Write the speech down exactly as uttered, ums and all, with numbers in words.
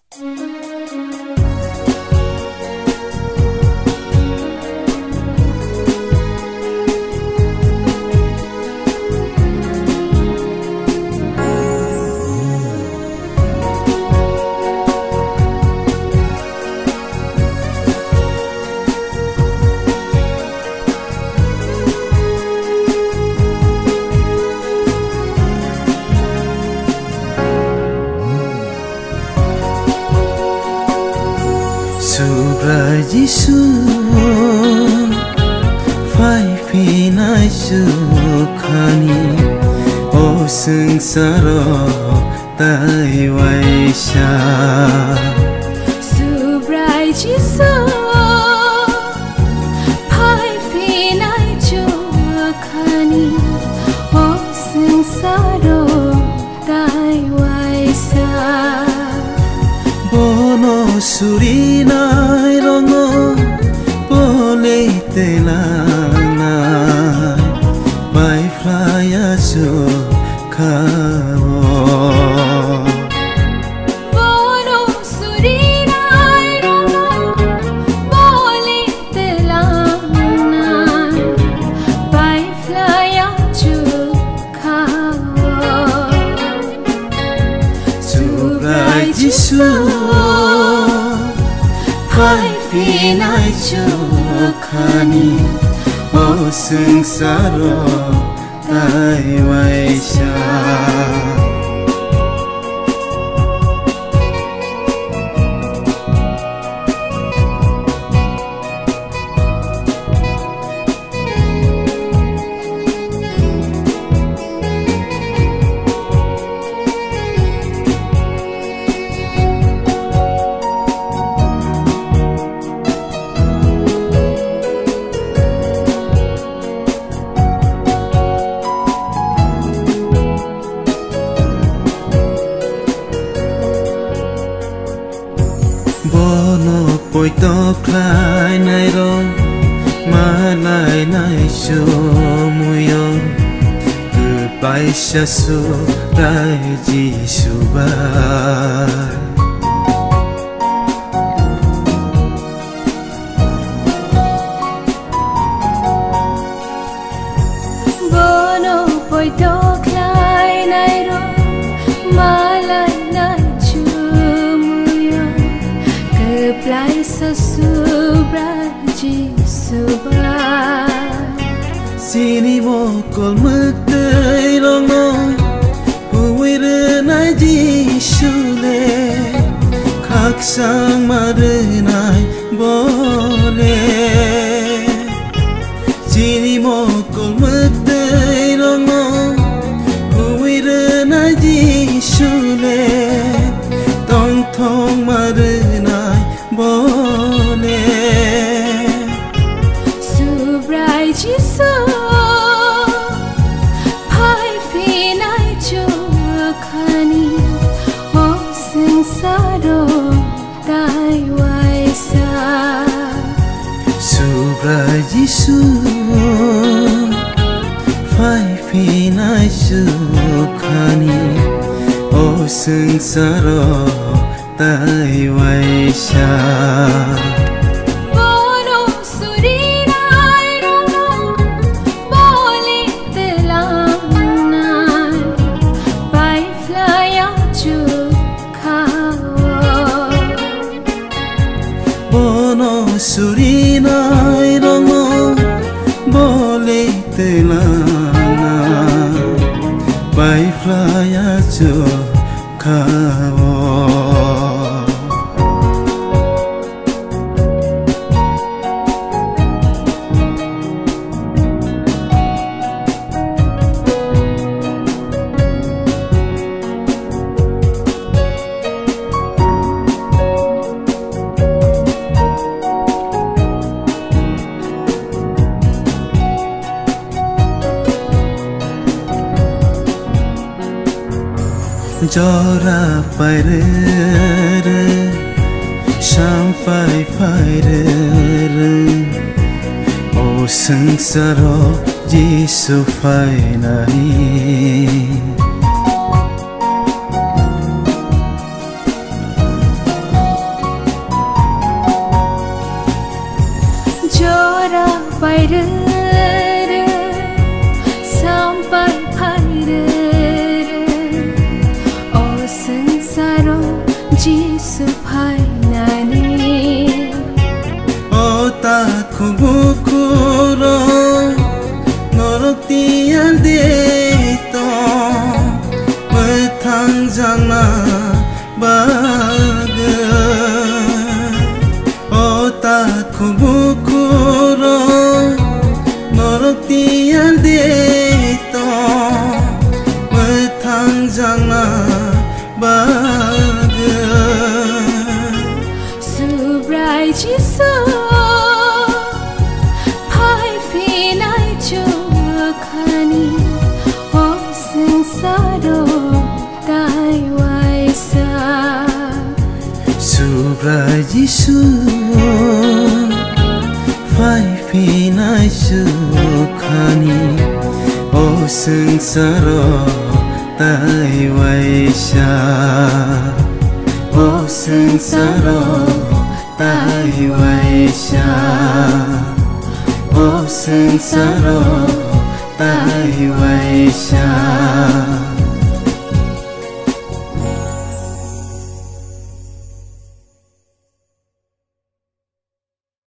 Subra Giêsu phai phi nai su khani o sung saro tai vai sha Subra Giêsu phai phi nai chu khani o sung saro tai vai sha bono surina rongo pole telana bai flya so khao bono surina rongo pole telana bai flya so khao Subra Giêsu phai phi nai chu khani o sung saro tai vai sha bono poi to khai nai ro ma lai nai cho muyo goodbye sha su dai ji su ba bono poi to khai nai ro ma lai nai chu muyo goodbye sa Subra Giêsu ba sini mo kol mak dai rong no hui re nai ji su le khak sang ma re nai bo le sini mo kol mak dai rong no hui re nai ji su le tong thong ma re nai bo le Subra Giêsu phai phi nai chu khani o sung saro tai vai sa Subra Giêsu phai phi nai chu khani o sung saro tai vai sha bono surina rongo pole telana bai flya chu khao bono surina rongo bole telana bai flya chu khao Jora paire sampai paire o sung saro Giêsu phai nai संसारो जिसु फाइनानि Ota kubukuro Norotia deto Metang jana baga Ota kubukuro Norotia deto Metang jana baga Subrai jisu Phai finai chukani O sangsaro tai waisa Subrai jisu Phai finai chukani O sangsaro tai waisa O sangsaro tai waisa O sangsaro tai waisa